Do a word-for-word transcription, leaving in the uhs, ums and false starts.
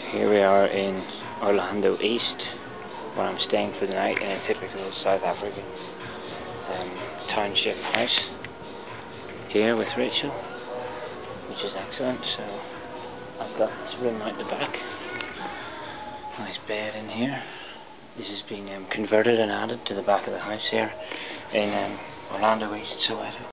Here we are in Orlando East, where I'm staying for the night in a typical South African um, township house. Here with Rachel, which is excellent. So I've got this room out the back. Nice bed in here. This has been um, converted and added to the back of the house here in um, Orlando East, Soweto.